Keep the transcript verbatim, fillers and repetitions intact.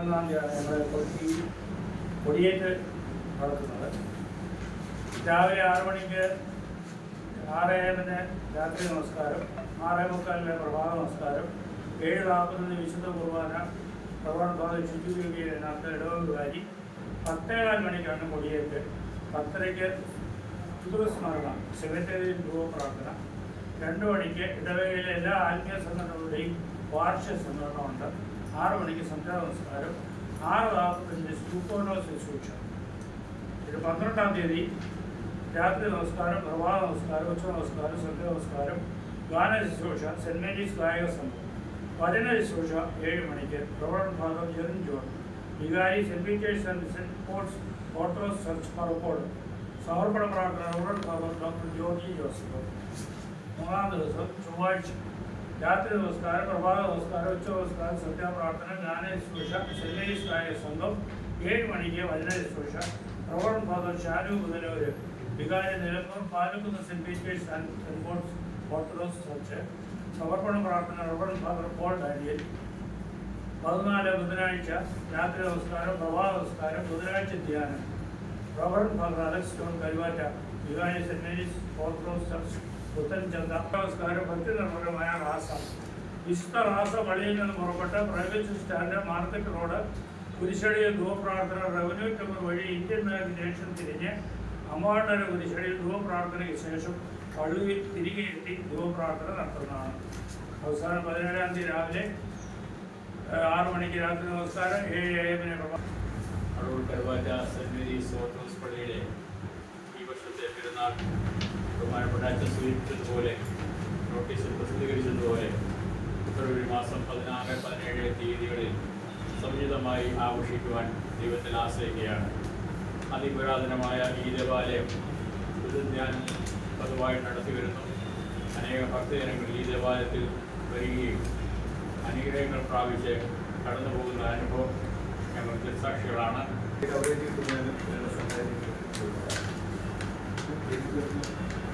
പതിനൊന്നാം തീയതിയാണ് ഞങ്ങൾ കൊച്ചി കൊടിയേറ്റ് നടത്തുന്നത്. രാവിലെ ആറ് മണിക്ക് ആറ് ഏഴിന് രാത്രി നമസ്കാരം, ആറേ മുക്കാലിന് പ്രഭാത നമസ്കാരം, ഏഴ് നാൽപ്പതിന് വിശുദ്ധ കുർബാന, പ്രവർത്തനം ശുചീകരിക്കുന്നതിനകത്ത് ഇടവകാരി, പത്തേകാൽ മണിക്കാണ് കൊടിയേറ്റ്, പത്തരയ്ക്ക് പിതൃസ്മരണ സെക്രട്ടേറിയറ്റ് ധ്രുവ പ്രാർത്ഥന, രണ്ട് മണിക്ക് ഇടവകയിലെ എല്ലാ ആത്മീയ സംഘടനകളുടെയും വാർഷിക സമ്മേളനമുണ്ട്, ആറ് മണിക്ക് സന്ധ്യാ നമസ്കാരം, ആറ് നാൽപ്പത്തഞ്ച് സ്തൂപ്പോനോ ശുശ്രൂഷ. ഇത് പന്ത്രണ്ടാം തീയതി രാത്രി നമസ്കാരം, പ്രഭാത നമസ്കാരം, ഉച്ച നമസ്കാരം, സന്ധ്യ നമസ്കാരം, ഗാന ശുശ്രൂഷ, സെൻറ് മേരീസ് ഗായക സംഘം, വചന ശുശ്രൂഷ ഏഴ് മണിക്ക്, പ്രവണൻ ഫാദർ ജെറിൻ ജോൺ, വികാരി Saint Peter's and Saint Paul's Orthodox Church Parakode, സമർപ്പണ പ്രാർത്ഥന പ്രവണൻ ഫാദർ ഡോക്ടർ ജോർജി ജോസഫ്. മൂന്നാം ദിവസം ചൊവ്വാഴ്ച രാത്രി നമസ്കാരം, പ്രഭാത നമസ്കാരം, ഉച്ച നമസ്കാരം, സന്ധ്യാപ്രാർത്ഥന, ഗാന ശുശ്രൂഷ, സെൻറ് മേരീസ് ഗായക സംഘം, ഏഴ് മണിക്ക് വചന ശുശ്രൂഷ, പ്രവണൻ ഫാദർ ഷാനു മുതലൂര്, വികാരി Nilambur Palakkunnu Saint Peter's and Saint Paul's Orthodox Church, സമർപ്പണ പ്രാർത്ഥന റവറൻ ഫാദർ പോൾ ഡാനിയൽ. പതിനാല് ബുധനാഴ്ച രാത്രി നമസ്കാരം, പ്രഭാത നമസ്കാരം, ബുധനാഴ്ച ധ്യാനം, റവറൻ ഫാദർ അലക്സ് ജോൺ കരുവാറ്റ, വികാരി Saint Mary's Orthodox Church Puthenchantha. നമസ്കാരം ഭക്തി നിർഭരമായ റാസ, വിശുദ്ധ റാസ പള്ളിയിൽ നിന്ന് പുറപ്പെട്ട് പ്രൈവറ്റ് സ്റ്റാൻഡ്, മാർക്കറ്റ് റോഡ്, കുരിശടിയിൽ ധൂപ്രാർത്ഥന, റവന്യൂ ടവർ വഴി ഇന്ത്യൻ ബാങ്ക് ജംഗ്ഷൻ തിരിഞ്ഞ് അമ്മാണ്ടര കുരിശടിയിൽ ധൂപ്രാർത്ഥനയ്ക്ക് ശേഷം പള്ളിയിൽ തിരികെ എത്തി ധൂപ്രാർത്ഥന നടത്തുന്നതാണ്. അവസാനം പതിനേഴാം തീയതി രാവിലെ ആറു മണിക്ക് രാത്രി നമസ്കാരം, ഏഴ് ഏഴിന് Adoor Karuvatta Saint Mary's Orthodox പള്ളിയിലെ ഈ വർഷത്തെ പെരുന്നാൾ ബഹുമാനപ്പെട്ട അച്ഛൻ സൂചിപ്പിച്ചതുപോലെ നോട്ടീസിൽ പ്രസിദ്ധീകരിച്ചതുപോലെ ഫെബ്രുവരി മാസം പതിനാറ് പതിനേഴ് തീയതികളിൽ സമുചിതമായി ആഘോഷിക്കുവാൻ ദൈവത്തിൽ ആശ്രയിക്കുകയാണ്. അതിപുരാതനമായ ഈ ദേവാലയം പുതുധ്യാനം പതിവായി നടത്തി വരുന്നു. അനേക ഭക്തജനങ്ങൾ ഈ ദേവാലയത്തിൽ വരികയും അനുഗ്രഹങ്ങൾ പ്രാപിച്ച് കടന്നു പോകുന്ന അനുഭവം ഞങ്ങൾക്ക് സാക്ഷികളാണ്. Thank you.